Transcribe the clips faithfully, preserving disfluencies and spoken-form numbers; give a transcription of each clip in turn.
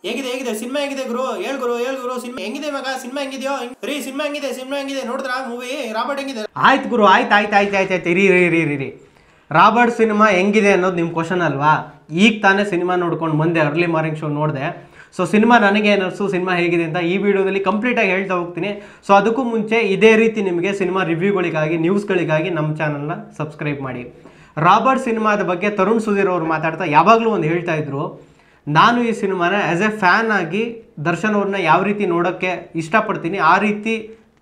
ಹೇಗಿದೆ ಹೇಗಿದೆ ಸಿನಿಮಾ ಹೇಗಿದೆ ಗುರು ಹೇಳ್ ಗುರು ಹೇಳ್ ಗುರು ಸಿನಿಮಾ ಹೆಂಗಿದೆ ಮಗ ಸಿನಿಮಾ ಹೆಂಗಿದೆಯೋ ರೀ ಸಿನಿಮಾ ಹೆಂಗಿದೆ ಸಿನಿಮಾ ಹೆಂಗಿದೆ ನೋಡಿದ್ರಾ ಮೂವಿ ರಾಬರ್ಟ್ ಹೆಂಗಿದೆ ಆಯ್ತು ಗುರು ಆಯ್ತು ಆಯ್ತು ಆಯ್ತು ಆಯ್ತು ಆಯ್ತು ಇರಿ ಇರಿ ಇರಿ ಇರಿ ರಾಬರ್ಟ್ ಸಿನಿಮಾ ಹೆಂಗಿದೆ ಅನ್ನೋದು ನಿಮ್ಮ ಕ್ವಶನ್ ಅಲ್ವಾ. ಈಗ ತಾನೇ ಸಿನಿಮಾ ನೋಡ್ಕೊಂಡು ಬಂದೆ, ಅರ್ಲಿ ಮಾರ್ನಿಂಗ್ ಶೋ ನೋಡಿದೆ. ಸೊ ಸಿನಿಮಾ ನನಗೆ ಏನಿಸ್ತು, ಸಿನಿಮಾ ಹೇಗಿದೆ ಅಂತ ಈ ವಿಡಿಯೋದಲ್ಲಿ ಕಂಪ್ಲೀಟಾಗಿ ಹೇಳ್ತಾ ಹೋಗ್ತೀನಿ. ಸೊ ಅದಕ್ಕೂ ಮುಂಚೆ ಇದೇ ರೀತಿ ನಿಮಗೆ ಸಿನಿಮಾ ರಿವ್ಯೂಗಳಿಗಾಗಿ ನ್ಯೂಸ್ಗಳಿಗಾಗಿ ನಮ್ಮ ಚಾನಲ್ನ ಸಬ್ಸ್ಕ್ರೈಬ್ ಮಾಡಿ. ರಾಬರ್ಟ್ ಸಿನಿಮಾದ ಬಗ್ಗೆ ತರುಣ್ ಸುಧೀರ್ ಅವರು ಮಾತಾಡ್ತಾ ಯಾವಾಗಲೂ ಒಂದು ಹೇಳ್ತಾ ಇದ್ರು, ನಾನು ಈ ಸಿನಿಮಾನ ಆ್ಯಸ್ ಎ ಫ್ಯಾನ್ ಆಗಿ ದರ್ಶನ್ ಅವ್ರನ್ನ ಯಾವ ರೀತಿ ನೋಡೋಕ್ಕೆ ಇಷ್ಟಪಡ್ತೀನಿ ಆ ರೀತಿ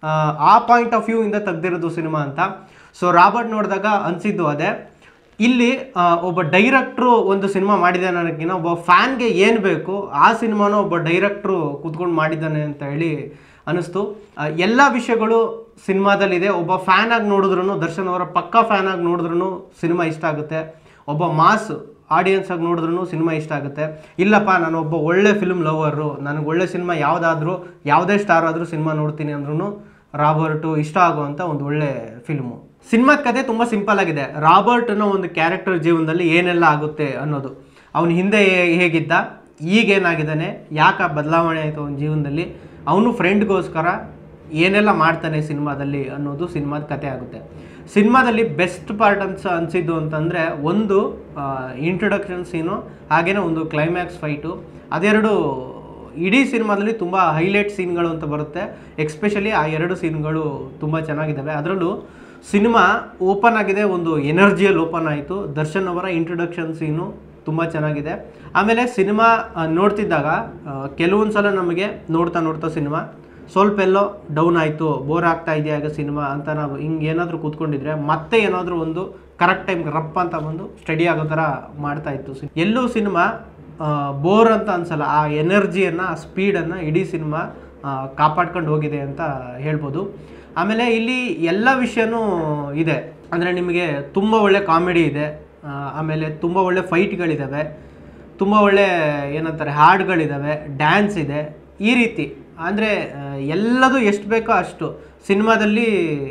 ಆ ಪಾಯಿಂಟ್ ಆಫ್ ವ್ಯೂ ಇಂದ ತೆಗ್ದಿರೋದು ಸಿನಿಮಾ ಅಂತ. ಸೊ ರಾಬರ್ಟ್ ನೋಡಿದಾಗ ಅನಿಸಿದ್ದು ಅದೇ. ಇಲ್ಲಿ ಒಬ್ಬ ಡೈರೆಕ್ಟ್ರು ಒಂದು ಸಿನಿಮಾ ಮಾಡಿದ್ದಾನೆ ಅನ್ನೋಕ್ಕಿಂತ ಒಬ್ಬ ಫ್ಯಾನ್ಗೆ ಏನು ಬೇಕು ಆ ಸಿನಿಮಾನ ಒಬ್ಬ ಡೈರೆಕ್ಟ್ರು ಕೂತ್ಕೊಂಡು ಮಾಡಿದ್ದಾನೆ ಅಂತ ಹೇಳಿ ಅನ್ನಿಸ್ತು. ಎಲ್ಲ ವಿಷಯಗಳು ಸಿನಿಮಾದಲ್ಲಿದೆ. ಒಬ್ಬ ಫ್ಯಾನ್ ಆಗಿ ನೋಡಿದ್ರು, ದರ್ಶನ್ ಅವರ ಪಕ್ಕಾ ಫ್ಯಾನ್ ಆಗಿ ನೋಡಿದ್ರು ಸಿನಿಮಾ ಇಷ್ಟ ಆಗುತ್ತೆ. ಒಬ್ಬ ಮಾಸ್ ಆಡಿಯನ್ಸ್ ಆಗಿ ನೋಡಿದ್ರು ಸಿನಿಮಾ ಇಷ್ಟ ಆಗುತ್ತೆ. ಇಲ್ಲಪ್ಪ ನಾನು ಒಬ್ಬ ಒಳ್ಳೆ ಫಿಲ್ಮ್ ಲವರು, ನನಗೆ ಒಳ್ಳೆ ಸಿನಿಮಾ ಯಾವುದಾದ್ರೂ ಯಾವುದೇ ಸ್ಟಾರ್ ಆದರೂ ಸಿನಿಮಾ ನೋಡ್ತೀನಿ ಅಂದ್ರೂ ರಾಬರ್ಟು ಇಷ್ಟ ಆಗುವಂಥ ಒಂದು ಒಳ್ಳೆ ಫಿಲ್ಮು. ಸಿನಿಮಾದ ಕತೆ ತುಂಬ ಸಿಂಪಲ್ ಆಗಿದೆ. ರಾಬರ್ಟ್ ಅನ್ನೋ ಒಂದು ಕ್ಯಾರೆಕ್ಟರ್ ಜೀವನದಲ್ಲಿ ಏನೆಲ್ಲ ಆಗುತ್ತೆ ಅನ್ನೋದು, ಅವನು ಹಿಂದೆ ಹೇಗಿದ್ದ, ಈಗೇನಾಗಿದ್ದಾನೆ, ಯಾಕೆ ಬದಲಾವಣೆ ಆಯಿತು ಅವನ ಜೀವನದಲ್ಲಿ, ಅವನು ಫ್ರೆಂಡ್ಗೋಸ್ಕರ ಏನೆಲ್ಲ ಮಾಡ್ತಾನೆ ಸಿನಿಮಾದಲ್ಲಿ ಅನ್ನೋದು ಸಿನಿಮಾದ ಕತೆ ಆಗುತ್ತೆ. ಸಿನಿಮಾದಲ್ಲಿ ಬೆಸ್ಟ್ ಪಾರ್ಟ್ ಅನ್ಸ ಅನಿಸಿದ್ದು ಅಂತಂದರೆ ಒಂದು ಇಂಟ್ರೊಡಕ್ಷನ್ ಸೀನು, ಹಾಗೆಯೇ ಒಂದು ಕ್ಲೈಮ್ಯಾಕ್ಸ್ ಫೈಟು. ಅದೆರಡು ಇಡೀ ಸಿನಿಮಾದಲ್ಲಿ ತುಂಬ ಹೈಲೈಟ್ ಸೀನ್ಗಳು ಅಂತ ಬರುತ್ತೆ. ಎಕ್ಸ್ಪೆಷಲಿ ಆ ಎರಡು ಸೀನ್ಗಳು ತುಂಬ ಚೆನ್ನಾಗಿದ್ದಾವೆ. ಅದರಲ್ಲೂ ಸಿನಿಮಾ ಓಪನ್ ಆಗಿದೆ, ಒಂದು ಎನರ್ಜಿಯಲ್ಲಿ ಓಪನ್ ಆಯಿತು. ದರ್ಶನ್ ಅವರ ಇಂಟ್ರೊಡಕ್ಷನ್ ಸೀನು ತುಂಬ ಚೆನ್ನಾಗಿದೆ. ಆಮೇಲೆ ಸಿನಿಮಾ ನೋಡ್ತಿದ್ದಾಗ ಕೆಲವೊಂದು ಸಲ ನಮಗೆ ನೋಡ್ತಾ ನೋಡ್ತಾ ಸಿನಿಮಾ ಸ್ವಲ್ಪ ಎಲ್ಲೋ ಡೌನ್ ಆಯಿತು, ಬೋರ್ ಆಗ್ತಾ ಇದೆಯಾ ಆಗ ಸಿನಿಮಾ ಅಂತ ನಾವು ಹಿಂಗೆ ಏನಾದರೂ ಕೂತ್ಕೊಂಡಿದ್ರೆ ಮತ್ತೆ ಏನಾದರೂ ಒಂದು ಕರೆಕ್ಟ್ ಟೈಮ್ಗೆ ರಪ್ಪ ಅಂತ ಬಂದು ಸ್ಟಡಿ ಆಗೋ ಥರ ಮಾಡ್ತಾಯಿತ್ತು. ಎಲ್ಲೂ ಸಿನಿಮಾ ಬೋರ್ ಅಂತ ಅನ್ಸಲ್ಲ. ಆ ಎನರ್ಜಿಯನ್ನು, ಆ ಸ್ಪೀಡನ್ನು ಇಡೀ ಸಿನಿಮಾ ಕಾಪಾಡ್ಕೊಂಡು ಹೋಗಿದೆ ಅಂತ ಹೇಳ್ಬೋದು. ಆಮೇಲೆ ಇಲ್ಲಿ ಎಲ್ಲ ವಿಷಯನೂ ಇದೆ. ಅಂದರೆ ನಿಮಗೆ ತುಂಬ ಒಳ್ಳೆ ಕಾಮಿಡಿ ಇದೆ, ಆಮೇಲೆ ತುಂಬ ಒಳ್ಳೆ ಫೈಟ್ಗಳಿದ್ದಾವೆ, ತುಂಬ ಒಳ್ಳೆ ಏನಂತಾರೆ ಹಾಡುಗಳಿದ್ದಾವೆ, ಡ್ಯಾನ್ಸ್ ಇದೆ. ಈ ರೀತಿ ಅಂದರೆ ಎಲ್ಲದೂ ಎಷ್ಟು ಬೇಕೋ ಅಷ್ಟು ಸಿನಿಮಾದಲ್ಲಿ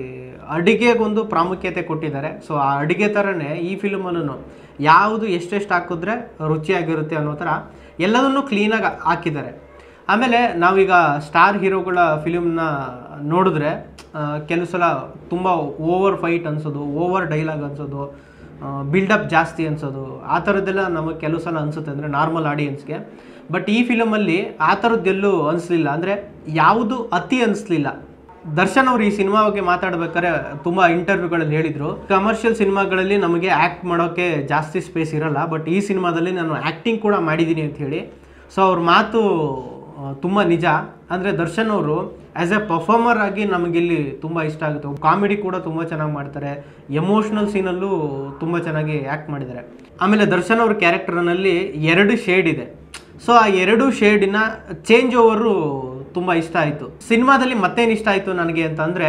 ಅಡುಗೆಗೊಂದು ಪ್ರಾಮುಖ್ಯತೆ ಕೊಟ್ಟಿದ್ದಾರೆ. ಸೊ ಆ ಅಡುಗೆ ಥರನೇ ಈ ಫಿಲ್ಮಲ್ಲೂ ಯಾವುದು ಎಷ್ಟೆಷ್ಟು ಹಾಕಿದ್ರೆ ರುಚಿಯಾಗಿರುತ್ತೆ ಅನ್ನೋ ಥರ ಎಲ್ಲದನ್ನೂ ಕ್ಲೀನಾಗಿ ಹಾಕಿದ್ದಾರೆ. ಆಮೇಲೆ ನಾವೀಗ ಸ್ಟಾರ್ ಹೀರೋಗಳ ಫಿಲ್ಮ್ನ ನೋಡಿದ್ರೆ ಕೆಲವು ಸಲ ತುಂಬ ಓವರ್ ಫೈಟ್ ಅನ್ಸೋದು, ಓವರ್ ಡೈಲಾಗ್ ಅನ್ಸೋದು, ಬಿಲ್ಡಪ್ ಜಾಸ್ತಿ ಅನ್ಸೋದು, ಆ ಥರದ್ದೆಲ್ಲ ನಮಗೆ ಕೆಲವು ಸಲ ಅನಿಸುತ್ತೆ ಅಂದರೆ ನಾರ್ಮಲ್ ಆಡಿಯನ್ಸ್ಗೆ. ಬಟ್ ಈ ಫಿಲಮಲ್ಲಿ ಆ ಥರದ್ದೆಲ್ಲೂ ಅನಿಸ್ಲಿಲ್ಲ, ಅಂದರೆ ಯಾವುದು ಅತಿ ಅನಿಸ್ಲಿಲ್ಲ. ದರ್ಶನ್ ಅವರು ಈ ಸಿನಿಮಾ ಬಗ್ಗೆ ಮಾತಾಡ್ಬೇಕಾದ್ರೆ ತುಂಬ ಇಂಟರ್ವ್ಯೂಗಳಲ್ಲಿ ಹೇಳಿದರು, ಕಮರ್ಷಿಯಲ್ ಸಿನಿಮಾಗಳಲ್ಲಿ ನಮಗೆ ಆ್ಯಕ್ಟ್ ಮಾಡೋಕ್ಕೆ ಜಾಸ್ತಿ ಸ್ಪೇಸ್ ಇರಲ್ಲ, ಬಟ್ ಈ ಸಿನಿಮಾದಲ್ಲಿ ನಾನು ಆ್ಯಕ್ಟಿಂಗ್ ಕೂಡ ಮಾಡಿದ್ದೀನಿ ಅಂತ ಹೇಳಿ. ಸೊ ಅವ್ರ ಮಾತು ತುಂಬ ನಿಜ. ಅಂದರೆ ದರ್ಶನ್ ಅವರು ಆ್ಯಸ್ ಎ ಪರ್ಫಾರ್ಮರ್ ಆಗಿ ನಮಗಿಲ್ಲಿ ತುಂಬ ಇಷ್ಟ ಆಗುತ್ತೆ. ಕಾಮಿಡಿ ಕೂಡ ತುಂಬ ಚೆನ್ನಾಗಿ ಮಾಡ್ತಾರೆ, ಎಮೋಷ್ನಲ್ ಸೀನಲ್ಲೂ ತುಂಬ ಚೆನ್ನಾಗಿ ಆ್ಯಕ್ಟ್ ಮಾಡಿದ್ದಾರೆ. ಆಮೇಲೆ ದರ್ಶನ್ ಅವ್ರ ಕ್ಯಾರೆಕ್ಟರ್ನಲ್ಲಿ ಎರಡು ಶೇಡ್ ಇದೆ. ಸೊ ಆ ಎರಡು ಶೇಡಿನ ಚೇಂಜ್ ಓವರು ತುಂಬ ಇಷ್ಟ ಆಯಿತು. ಸಿನಿಮಾದಲ್ಲಿ ಮತ್ತೇನು ಇಷ್ಟ ಆಯಿತು ನನಗೆ ಅಂತಂದರೆ,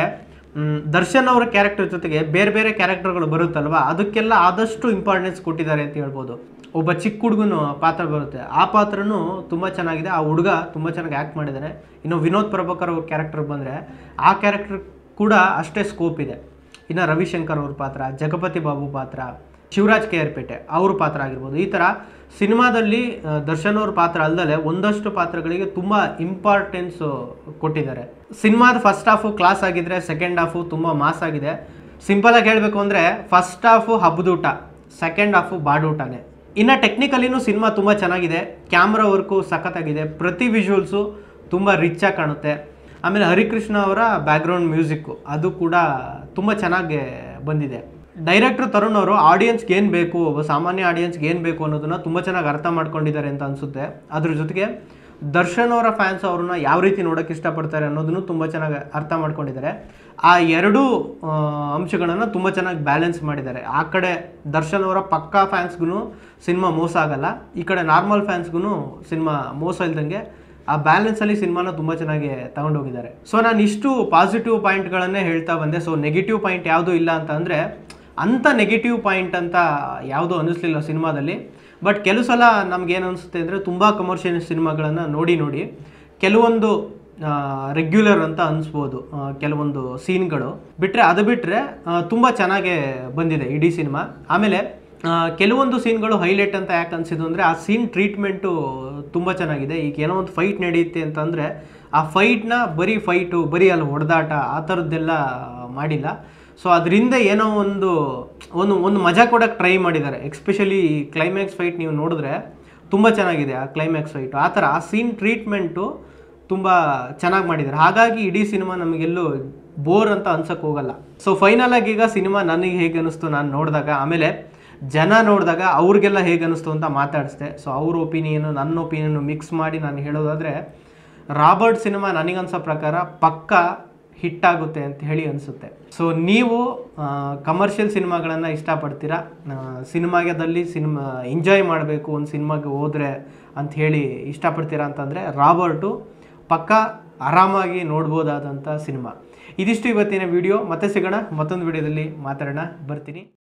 ದರ್ಶನ್ ಅವರ ಕ್ಯಾರೆಕ್ಟರ್ ಜೊತೆಗೆ ಬೇರೆ ಬೇರೆ ಕ್ಯಾರೆಕ್ಟರ್ಗಳು ಬರುತ್ತಲ್ವ, ಅದಕ್ಕೆಲ್ಲ ಆದಷ್ಟು ಇಂಪಾರ್ಟೆನ್ಸ್ ಕೊಟ್ಟಿದ್ದಾರೆ ಅಂತ ಹೇಳ್ಬೋದು. ಒಬ್ಬ ಚಿಕ್ಕ ಹುಡುಗನ ಪಾತ್ರ ಬರುತ್ತೆ, ಆ ಪಾತ್ರನೂ ತುಂಬ ಚೆನ್ನಾಗಿದೆ. ಆ ಹುಡುಗ ತುಂಬ ಚೆನ್ನಾಗಿ ಆ್ಯಕ್ಟ್ ಮಾಡಿದ್ದಾನೆ. ಇನ್ನು ವಿನೋದ್ ಪ್ರಭಾಕರ್ ಅವ್ರ ಕ್ಯಾರೆಕ್ಟರ್ ಬಂದರೆ ಆ ಕ್ಯಾರೆಕ್ಟರ್ ಕೂಡ ಅಷ್ಟೇ ಸ್ಕೋಪ್ ಇದೆ. ಇನ್ನು ರವಿಶಂಕರ್ ಅವ್ರ ಪಾತ್ರ, ಜಗಪತಿ ಬಾಬು ಪಾತ್ರ, ಶಿವರಾಜ್ ಕೆ ಆರ್ ಪೇಟೆ ಅವ್ರ ಪಾತ್ರ ಆಗಿರ್ಬೋದು. ಈ ಥರ ಸಿನಿಮಾದಲ್ಲಿ ದರ್ಶನ್ ಅವ್ರ ಪಾತ್ರ ಅಲ್ಲದೆ ಒಂದಷ್ಟು ಪಾತ್ರಗಳಿಗೆ ತುಂಬ ಇಂಪಾರ್ಟೆನ್ಸು ಕೊಟ್ಟಿದ್ದಾರೆ. ಸಿನಿಮಾದ ಫಸ್ಟ್ ಹಾಫು ಕ್ಲಾಸ್ ಆಗಿದ್ದರೆ ಸೆಕೆಂಡ್ ಹಾಫು ತುಂಬ ಮಾಸ್ ಆಗಿದೆ. ಸಿಂಪಲಾಗಿ ಹೇಳಬೇಕು ಅಂದರೆ ಫಸ್ಟ್ ಹಾಫು ಹಬ್ಬದೂಟ, ಸೆಕೆಂಡ್ ಹಾಫು ಬಾಡೂಟನೇ. ಇನ್ನು ಟೆಕ್ನಿಕಲಿನೂ ಸಿನಿಮಾ ತುಂಬ ಚೆನ್ನಾಗಿದೆ. ಕ್ಯಾಮ್ರಾ ವರ್ಕು ಸಖತ್ತಾಗಿದೆ, ಪ್ರತಿ ವಿಜುವಲ್ಸು ತುಂಬ ರಿಚಾಗಿ ಕಾಣುತ್ತೆ. ಆಮೇಲೆ ಹರಿಕೃಷ್ಣ ಅವರ ಬ್ಯಾಕ್ಗ್ರೌಂಡ್ ಮ್ಯೂಸಿಕ್ಕು ಅದು ಕೂಡ ತುಂಬ ಚೆನ್ನಾಗಿ ಬಂದಿದೆ. ಡೈರೆಕ್ಟ್ರು ತರುಣ್ ಅವರು ಆಡಿಯನ್ಸ್ಗೆ ಏನು ಬೇಕು, ಒಬ್ಬ ಸಾಮಾನ್ಯ ಆಡಿಯನ್ಸ್ಗೆ ಏನು ಬೇಕು ಅನ್ನೋದನ್ನು ತುಂಬ ಚೆನ್ನಾಗಿ ಅರ್ಥ ಮಾಡ್ಕೊಂಡಿದ್ದಾರೆ ಅಂತ ಅನಿಸುತ್ತೆ. ಅದ್ರ ಜೊತೆಗೆ ದರ್ಶನ್ ಅವರ ಫ್ಯಾನ್ಸ್ ಅವ್ರನ್ನ ಯಾವ ರೀತಿ ನೋಡೋಕ್ಕೆ ಇಷ್ಟಪಡ್ತಾರೆ ಅನ್ನೋದನ್ನು ತುಂಬ ಚೆನ್ನಾಗಿ ಅರ್ಥ ಮಾಡ್ಕೊಂಡಿದ್ದಾರೆ. ಆ ಎರಡೂ ಅಂಶಗಳನ್ನು ತುಂಬ ಚೆನ್ನಾಗಿ ಬ್ಯಾಲೆನ್ಸ್ ಮಾಡಿದ್ದಾರೆ. ಆ ಕಡೆ ದರ್ಶನ್ ಅವರ ಪಕ್ಕಾ ಫ್ಯಾನ್ಸ್ಗೂ ಸಿನಿಮಾ ಮೋಸ ಆಗಲ್ಲ, ಈ ಕಡೆ ನಾರ್ಮಲ್ ಫ್ಯಾನ್ಸ್ಗೂ ಸಿನಿಮಾ ಮೋಸ ಇಲ್ದಂಗೆ ಆ ಬ್ಯಾಲೆನ್ಸಲ್ಲಿ ಸಿನಿಮಾನ ತುಂಬ ಚೆನ್ನಾಗಿ ತಗೊಂಡೋಗಿದ್ದಾರೆ. ಸೊ ನಾನು ಇಷ್ಟು ಪಾಸಿಟಿವ್ ಪಾಯಿಂಟ್ಗಳನ್ನೇ ಹೇಳ್ತಾ ಬಂದೆ. ಸೊ ನೆಗೆಟಿವ್ ಪಾಯಿಂಟ್ ಯಾವುದೂ ಇಲ್ಲ ಅಂತ ಅಂದರೆ ಅಂಥ ನೆಗೆಟಿವ್ ಪಾಯಿಂಟ್ ಅಂತ ಯಾವುದೂ ಅನ್ನಿಸ್ಲಿಲ್ಲ ಸಿನಿಮಾದಲ್ಲಿ. ಬಟ್ ಕೆಲವು ಸಲ ನಮಗೇನು ಅನಿಸುತ್ತೆ ಅಂದರೆ ತುಂಬ ಕಮರ್ಷಿಯಲ್ ಸಿನಿಮಾಗಳನ್ನು ನೋಡಿ ನೋಡಿ ಕೆಲವೊಂದು ರೆಗ್ಯುಲರ್ ಅಂತ ಅನಿಸ್ಬೋದು ಕೆಲವೊಂದು ಸೀನ್ಗಳು ಬಿಟ್ಟರೆ, ಅದು ಬಿಟ್ಟರೆ ತುಂಬ ಚೆನ್ನಾಗೇ ಬಂದಿದೆ ಇಡೀ ಸಿನಿಮಾ. ಆಮೇಲೆ ಕೆಲವೊಂದು ಸೀನ್ಗಳು ಹೈಲೈಟ್ ಅಂತ ಯಾಕೆ ಅನಿಸಿದ್ದು ಅಂದರೆ ಆ ಸೀನ್ ಟ್ರೀಟ್ಮೆಂಟು ತುಂಬ ಚೆನ್ನಾಗಿದೆ. ಈಗ ಏನೋ ಒಂದು ಫೈಟ್ ನಡೆಯುತ್ತೆ ಅಂತಂದರೆ ಆ ಫೈಟ್ನ ಬರೀ ಫೈಟು ಬರೀ ಅಲ್ಲಿ ಹೊಡೆದಾಟ ಆ ಥರದ್ದೆಲ್ಲ ಮಾಡಿಲ್ಲ. ಸೊ ಅದರಿಂದ ಏನೋ ಒಂದು ಒಂದು ಒಂದು ಮಜಾ ಕೊಡೋಕ್ಕೆ ಟ್ರೈ ಮಾಡಿದ್ದಾರೆ. ಎಕ್ಸ್ಪೆಷಲಿ ಕ್ಲೈಮ್ಯಾಕ್ಸ್ ಫೈಟ್ ನೀವು ನೋಡಿದ್ರೆ ತುಂಬ ಚೆನ್ನಾಗಿದೆ ಆ ಕ್ಲೈಮ್ಯಾಕ್ಸ್ ಫೈಟು. ಆ ಥರ ಆ ಸೀನ್ ಟ್ರೀಟ್ಮೆಂಟು ತುಂಬ ಚೆನ್ನಾಗಿ ಮಾಡಿದ್ದಾರೆ. ಹಾಗಾಗಿ ಇಡೀ ಸಿನಿಮಾ ನಮಗೆಲ್ಲೂ ಬೋರ್ ಅಂತ ಅನ್ಸಕ್ಕೆ ಹೋಗಲ್ಲ. ಸೊ ಫೈನಲ್ ಆಗಿ ಈಗ ಸಿನಿಮಾ ನನಗೆ ಹೇಗೆ ಅನ್ನಿಸ್ತು ನಾನು ನೋಡಿದಾಗ, ಆಮೇಲೆ ಜನ ನೋಡಿದಾಗ ಅವ್ರಿಗೆಲ್ಲ ಹೇಗೆ ಅನ್ನಿಸ್ತು ಅಂತ ಮಾತಾಡಿಸ್ದೆ. ಸೊ ಅವ್ರ ಒಪಿನಿಯನು ನನ್ನ ಒಪಿನಿಯನು ಮಿಕ್ಸ್ ಮಾಡಿ ನಾನು ಹೇಳೋದಾದರೆ, ರಾಬರ್ಟ್ ಸಿನಿಮಾ ನನಗನ್ಸೋ ಪ್ರಕಾರ ಪಕ್ಕ ಹಿಟ್ಟಾಗುತ್ತೆ ಅಂತ ಹೇಳಿ ಅನಿಸುತ್ತೆ. ಸೊ ನೀವು ಕಮರ್ಷಿಯಲ್ ಸಿನಿಮಾಗಳನ್ನು ಇಷ್ಟಪಡ್ತೀರಾ, ಸಿನಿಮಾದಲ್ಲಿ ಸಿನಿಮಾ ಎಂಜಾಯ್ ಮಾಡಬೇಕು ಒಂದು ಸಿನಿಮಾಗೆ ಹೋದರೆ ಅಂತ ಹೇಳಿ ಇಷ್ಟಪಡ್ತೀರಾ ಅಂತಂದರೆ ರಾಬರ್ಟು ಪಕ್ಕ ಆರಾಮಾಗಿ ನೋಡ್ಬೋದಾದಂಥ ಸಿನಿಮಾ. ಇದಿಷ್ಟು ಇವತ್ತಿನ ವಿಡಿಯೋ. ಮತ್ತೆ ಸಿಗೋಣ ಮತ್ತೊಂದು ವಿಡಿಯೋದಲ್ಲಿ ಮಾತಾಡೋಣ. ಬರ್ತೀನಿ.